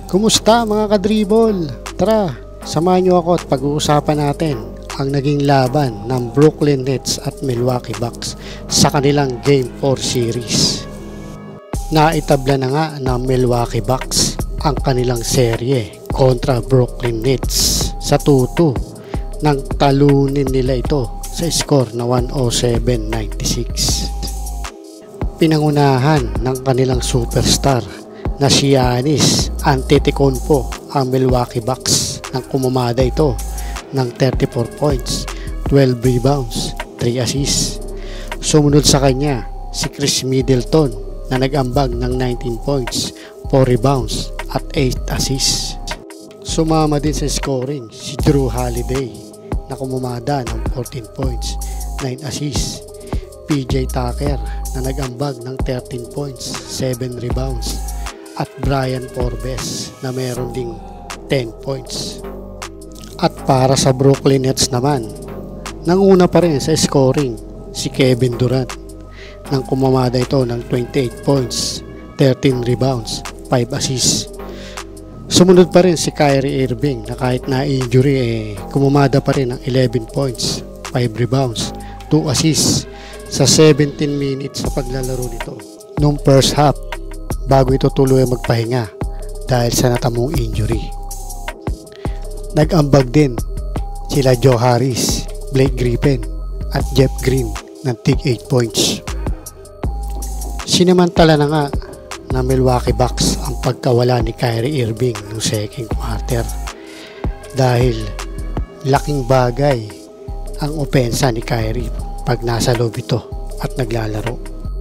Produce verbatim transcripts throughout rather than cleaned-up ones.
Kumusta mga kadribol? Tara, samahan nyo ako at pag-uusapan natin ang naging laban ng Brooklyn Nets at Milwaukee Bucks sa kanilang Game four series. Naitabla na nga ng Milwaukee Bucks ang kanilang serye kontra Brooklyn Nets sa two two nang talunin nila ito sa score na one oh seven ninety-six. Pinangunahan ng kanilang superstar na si Giannis Antetokounmpo ang Milwaukee Bucks nang kumamada ito ng thirty-four points, twelve rebounds, three assists. Sumunod sa kanya si Chris Middleton na nag-ambag ng nineteen points, four rebounds at eight assists. Sumama din sa scoring si Jrue Holiday na kumamada ng fourteen points, nine assists. P J Tucker na nag-ambag ng thirteen points, seven rebounds at Brian Forbes na meron ding ten points. At para sa Brooklyn Nets naman, nanguna pa rin sa scoring si Kevin Durant nang kumamada ito ng twenty-eight points, thirteen rebounds, five assists. Sumunod pa rin si Kyrie Irving na kahit na injury eh kumamada pa rin ng eleven points, five rebounds, two assists sa seventeen minutes sa paglalaro nito noong first half bago ito tuloy magpahinga dahil sa natamong injury. Nag-ambag din sila Joe Harris, Blake Griffin at Jeff Green ng tig eight points. Sinamantala na nga ng Milwaukee Bucks ang pagkawala ni Kyrie Irving noong second quarter dahil laking bagay ang opensa ni Kyrie pag nasa loob ito at naglalaro.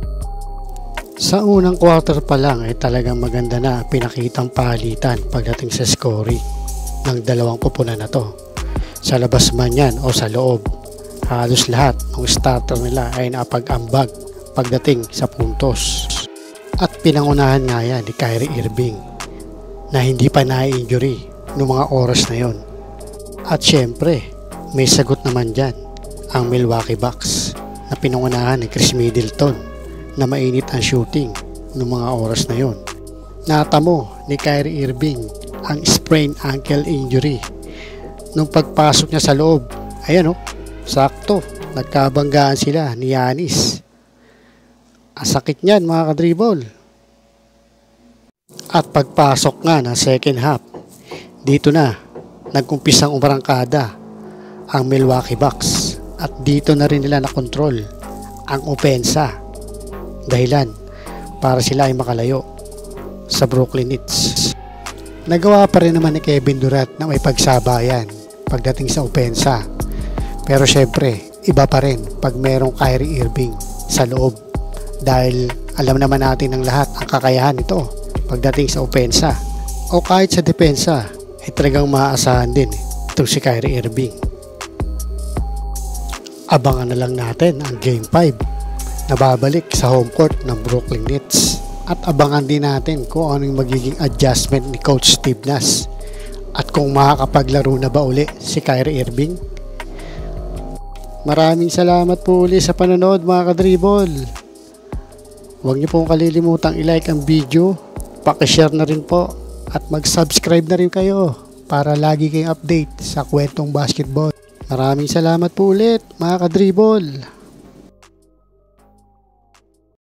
Sa unang quarter pa lang ay talagang maganda na pinakitang palitan pagdating sa scoring ng dalawang kupunan na to. Sa labas man yan o sa loob, halos lahat ng starter nila ay napag-ambag pagdating sa puntos. At pinangunahan nga yan ni Kyrie Irving na hindi pa na-injury noong mga oras na yon. At syempre, may sagot naman dyan ang Milwaukee Bucks na pinangunahan ni Chris Middleton na mainit ang shooting noong mga oras na yon. Natamo ni Kyrie Irving ang sprained ankle injury nung pagpasok niya sa loob. Ayan o, sakto, nagkabanggaan sila ni Giannis. Ang sakit niyan mga kadribol. At pagpasok nga ng second half, dito na nagkumpisang umarangkada ang Milwaukee Bucks at dito na rin nila nakontrol ang opensa, dahilan para sila ay makalayo sa Brooklyn Nets. Nagawa pa rin naman ni Kevin Durant na may pagsabayan pagdating sa opensa, pero syempre iba pa rin pag merong Kyrie Irving sa loob dahil alam naman natin ng lahat ang kakayahan nito pagdating sa opensa o kahit sa depensa ay talagang maaasahan din itong si Kyrie Irving. Abangan na lang natin ang Game five na babalik sa home court ng Brooklyn Nets at abangan din natin kung anong magiging adjustment ni Coach Steve Nash at kung makakapaglaro na ba uli si Kyrie Irving. Maraming salamat po uli sa panonood mga kadribol. Huwag niyo pong kalilimutang i-like ang video, paki-share na rin po at mag-subscribe na rin kayo para lagi kayong update sa kwentong basketball. Maraming salamat po ulit mga kadribol.